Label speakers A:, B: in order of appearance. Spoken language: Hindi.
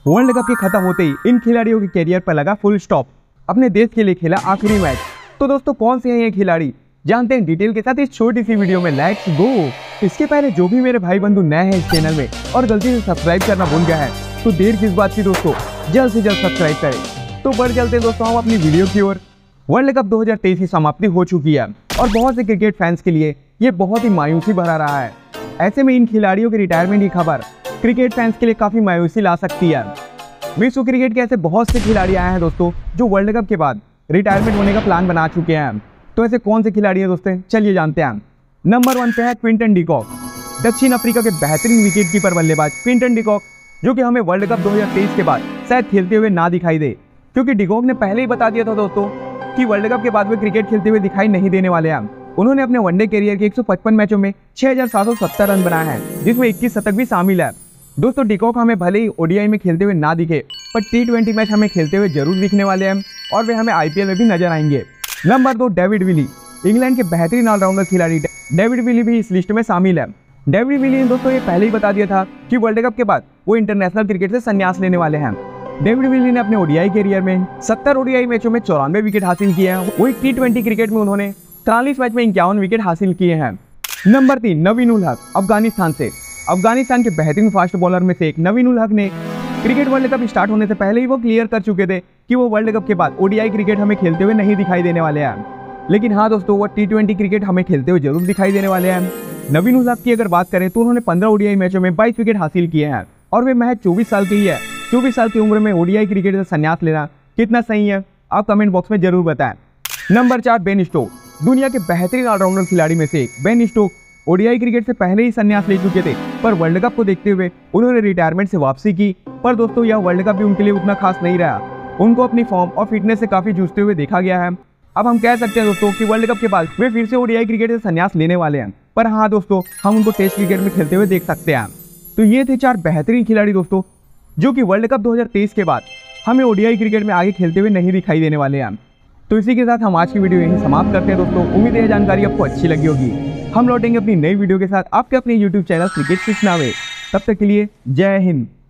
A: वर्ल्ड कप के खत्म होते ही इन खिलाड़ियों के कैरियर पर लगा फुल स्टॉप। अपने देश के लिए खेला आखिरी मैच। तो दोस्तों कौन से हैं ये खिलाड़ी, जानते हैं डिटेल के साथ इस छोटी सी वीडियो में। Let's go. इसके पहले जो भी मेरे भाई बंधु नए हैं इस चैनल में और गलती से सब्सक्राइब करना भूल गया है तो देर किस बात की दोस्तों, जल्द से जल्द सब्सक्राइब करें। तो बढ़ चलते हैं दोस्तों हम अपनी वीडियो की ओर। वर्ल्ड कप 2023 की समाप्ति हो चुकी है और बहुत से क्रिकेट फैंस के लिए ये बहुत ही मायूसी भरा रहा है। ऐसे में इन खिलाड़ियों के रिटायरमेंट की खबर क्रिकेट फैंस के लिए काफी मायूसी ला सकती है। विश्व क्रिकेट के ऐसे बहुत से खिलाड़ी आए हैं दोस्तों जो वर्ल्ड कप के बाद रिटायरमेंट होने का प्लान बना चुके हैं। तो ऐसे कौन से खिलाड़ी हैं दोस्तों, चलिए जानते हैं। नंबर 1 पे है क्विंटन डी कॉक, दक्षिण अफ्रीका के बेहतरीन विकेट कीपर बल्लेबाज क्विंटन डी कॉक, जो कि हमें वर्ल्ड कप 2023 के बाद शायद खेलते हुए ना दिखाई दे, क्योंकि डी कॉक ने पहले ही बता दिया था दोस्तों कि वर्ल्ड कप के बाद वे क्रिकेट खेलते हुए दिखाई नहीं देने वाले हैं। उन्होंने अपने वनडे करियर के 155 मैचों में 6770 रन बनाए हैं, जिसमें 21 शतक भी शामिल है। दोस्तों डी कॉक हमें भले ही ओडीआई में खेलते हुए ना दिखे, पर T20 मैच हमें खेलते हुए जरूर दिखने वाले हैं और वे हमें IPL में भी नजर आएंगे। नंबर 2 डेविड विली, इंग्लैंड के बेहतरीन ऑलराउंडर खिलाड़ी डेविड विली भी इस लिस्ट में शामिल है। डेविड विली ने दोस्तों ये पहले ही बता दिया था कि वर्ल्ड कप के बाद वो इंटरनेशनल क्रिकेट से संन्यास लेने वाले हैं। डेविड विली ने अपने ओडीआई करियर में 70 ओडीआई मैचों में 94 विकेट हासिल किए हैं। वही T20 क्रिकेट में उन्होंने 43 मैच में 51 विकेट हासिल किए हैं। नंबर 3 नवीन उल हक, अफगानिस्तान से। अफगानिस्तान के बेहतरीन फास्ट बॉलर में से एक नवीन उल हक ने क्रिकेट वर्ल्ड कप स्टार्ट होने से पहले ही वो क्लियर कर चुके थे कि वो वर्ल्ड कप के बाद ओडीआई क्रिकेट हमें खेलते हुए नहीं दिखाई देने वाले हैं। लेकिन हाँ दोस्तों, वो T20 क्रिकेट हमें खेलते हुए जरूर दिखाई देने वाले हैं। नवीन उल हक की अगर बात करें तो उन्होंने 15 ओडीआई मैचों में 22 विकेट हासिल किए हैं और वे महज 24 साल के ही है। 24 साल की उम्र में ओडीआई क्रिकेट से संन्यास लेना कितना सही है, आप कमेंट बॉक्स में जरूर बताएं। नंबर 4 बेन स्टोक, दुनिया के बेहतरीन ऑलराउंडर खिलाड़ी में से एक बेन स्टोक ओडीआई क्रिकेट से पहले ही संन्यास ले चुके थे, पर वर्ल्ड कप को देखते हुए उन्होंने रिटायरमेंट से वापसी की। पर दोस्तों यह वर्ल्ड कप भी उनके लिए उतना खास नहीं रहा। उनको अपनी फॉर्म और फिटनेस से काफी जूझते हुए देखा गया है। अब हम कह सकते हैं दोस्तों कि वर्ल्ड कप के बाद वे फिर से ओडीआई क्रिकेट से संन्यास लेने वाले हैं। पर हाँ दोस्तों, हम उनको टेस्ट क्रिकेट में खेलते हुए देख सकते हैं। तो ये थे 4 बेहतरीन खिलाड़ी दोस्तों जो कि वर्ल्ड कप 2023 के बाद हमें ओडीआई क्रिकेट में आगे खेलते हुए नहीं दिखाई देने वाले हैं। तो इसी के साथ हम आज की वीडियो यहीं समाप्त करते हैं दोस्तों। उम्मीद है जानकारी आपको अच्छी लगी होगी। हम लौटेंगे अपनी नई वीडियो के साथ आपके अपने YouTube चैनल क्रिकेट सीखना में। तब तक के लिए जय हिंद।